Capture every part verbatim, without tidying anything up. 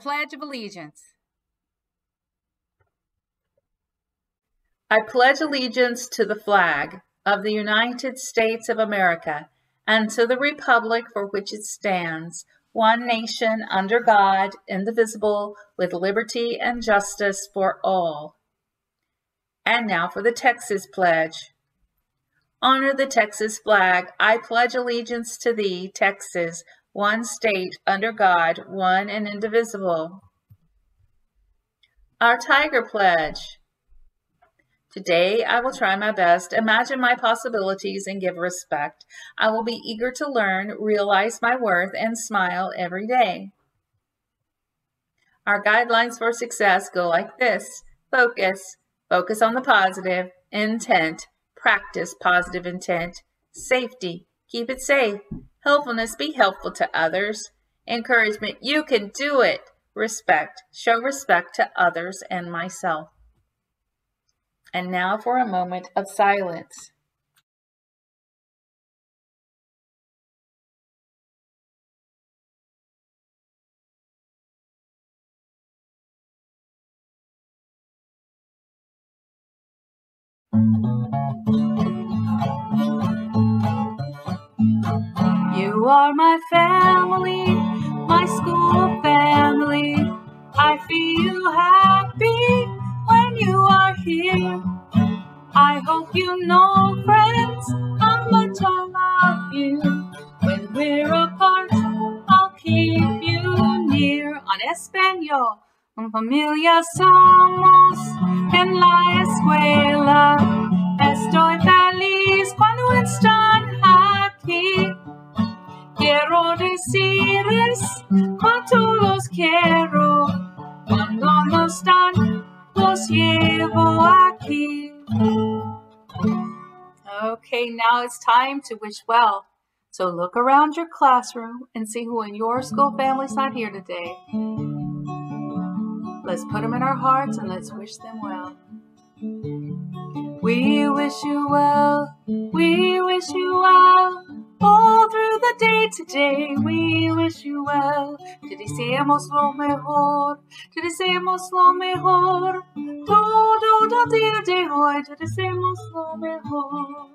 Pledge of Allegiance. I pledge allegiance to the flag of the United States of America and to the republic for which it stands, one nation under God, indivisible, with liberty and justice for all. And now for the Texas Pledge. Honor the Texas flag. I pledge allegiance to thee, Texas, one state under God, one and indivisible. Our Tiger Pledge. Today, I will try my best, imagine my possibilities, and give respect. I will be eager to learn, realize my worth, and smile every day. Our guidelines for success go like this. Focus. Focus on the positive. Intent. Practice positive intent. Safety. Keep it safe. Helpfulness. Be helpful to others. Encouragement. You can do it. Respect. Show respect to others and myself. And now for a moment of silence. You are my family, my school family. I feel happy when you are here. I hope you know, friends, how much I love you. When we're apart, I'll keep you near. En español, una familia somos en la escuela. Estoy feliz cuando están aquí. Quiero decirles cuánto los quiero. Cuando no están, los llevo aquí. Okay, now it's time to wish well. So look around your classroom and see who in your school family's not here today. Let's put them in our hearts and let's wish them well. We wish you well, we wish you well. All through the day today, we wish you well. Te deseamos lo mejor, te deseamos lo mejor. Todo el día de hoy, te deseamos lo mejor.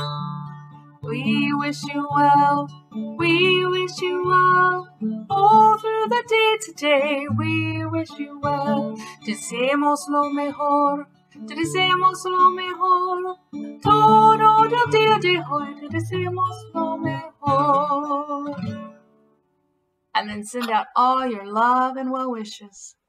We wish you well, we wish you well. All through the day today, we wish you well. Te deseamos lo mejor, te deseamos lo mejor. Todo el día de hoy, te deseamos lo mejor. And then send out all your love and well wishes.